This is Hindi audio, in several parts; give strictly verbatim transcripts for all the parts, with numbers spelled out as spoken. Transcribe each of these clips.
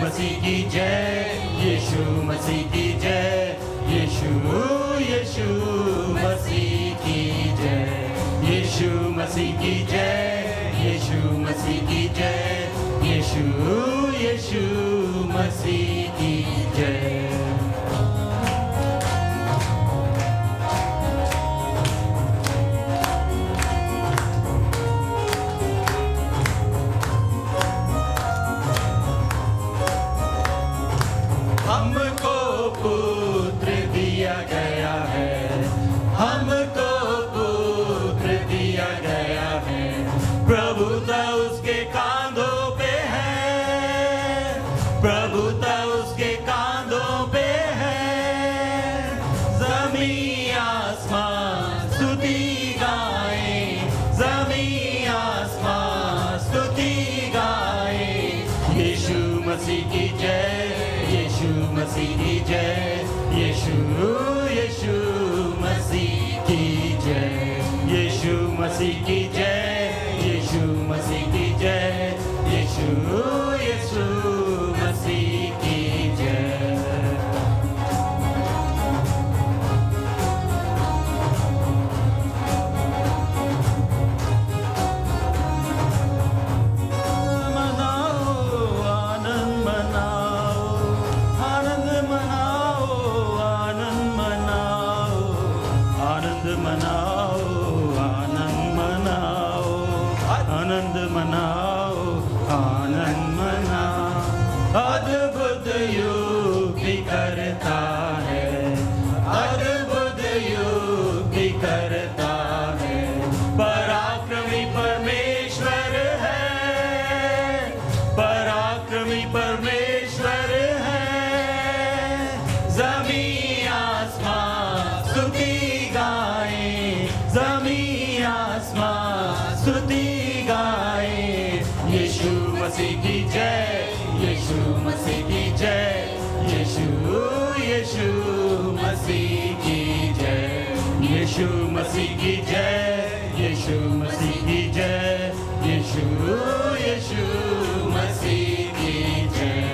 मसीह की जय, यीशु मसीह की जय, यीशु यीशु मसीह की जय, यीशु मसीह की जय, यीशु मसीह की जय, यीशु यीशु मसीह की जय। हमको पुत्र दिया गया है, हमको पुत्र दिया गया है, प्रभुता उसके कांधों पे है, प्रभुता उसके कांधों पे है। ज़मीं आसमां स्तुति गाए, ज़मीं आसमां स्तुति गाए, यीशु मसीह की जय, यीशु मसीह की जय, यीशु यीशु मसीह की जय, यीशु मसीह की जय, यीशु मसीह की जय, यीशु यीशु मसीह की जय। आनंद मनाओ, आनंद मनाओ, अद्भुत युक्ति करता है, अद्भुत युक्ति करता है, पराक्रमी परमेश्वर है, पराक्रमी परमेश्वर है। ज़मीं आसमां स्तुति गाए, ज़मीं आसमां स्तुति गाए, यीशु मसीह की जय, यीशु मसीह की जय, यीशु यीशु मसीह की जय, यीशु मसीह की जय, यीशु मसीह की जय, यीशु यीशु मसीह की जय।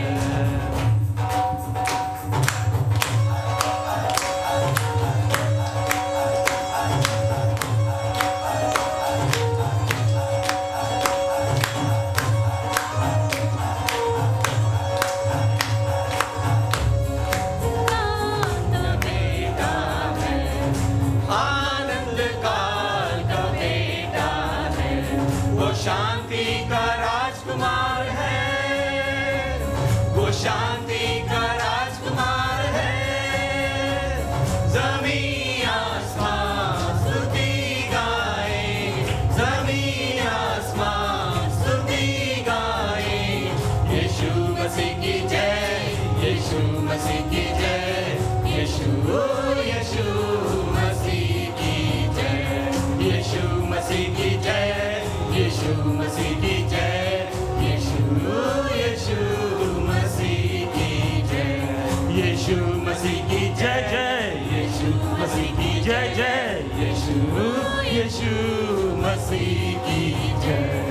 शांति का राजकुमार है, वो शांति का राजकुमार है। ज़मीं आसमां स्तुति गाए, ज़मीं आसमां स्तुति गाए, यीशु मसीह की जय, यीशु मसीह की जय, यीशु यीशु मसीह की जय, यीशु मसीह की जय, यीशु मसीह की जय, यीशु यीशु मसीह की जय, यीशु मसीह की जय जय, यीशु मसीह की जय जय, यीशु यीशु मसीह की जय।